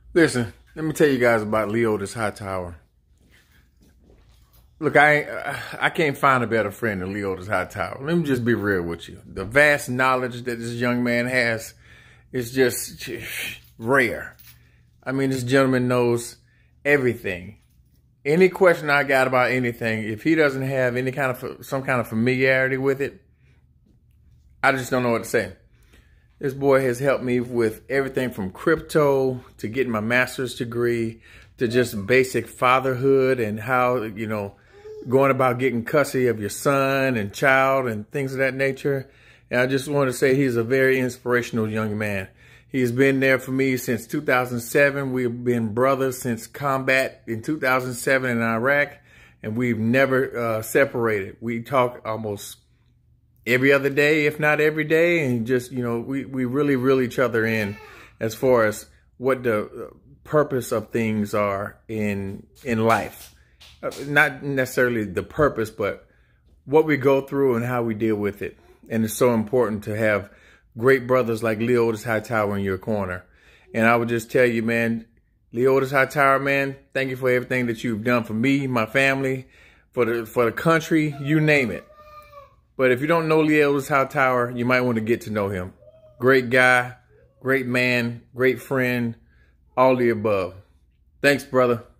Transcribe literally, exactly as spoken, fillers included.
Listen, let me tell you guys about Leotis High Tower. Look, I I can't find a better friend than Leotis High Tower. Let me just be real with you. The vast knowledge that this young man has is just rare. I mean, this gentleman knows everything. Any question I got about anything, if he doesn't have any kind of some kind of familiarity with it, I just don't know what to say. This boy has helped me with everything from crypto to getting my master's degree to just basic fatherhood and how, you know, going about getting custody of your son and child and things of that nature. And I just want to say he's a very inspirational young man. He's been there for me since two thousand seven. We've been brothers since combat in two thousand seven in Iraq, and we've never uh, separated. We talk almost every other day, if not every day, and just, you know, we, we really reel each other in as far as what the purpose of things are in in life. Uh, not necessarily the purpose, but what we go through and how we deal with it. And it's so important to have great brothers like Leotis High Tower in your corner. And I would just tell you, man, Leotis High Tower, man, thank you for everything that you've done for me, my family, for the for the country, you name it. But if you don't know Leotis High Tower, you might want to get to know him. Great guy, great man, great friend, all the above. Thanks, brother.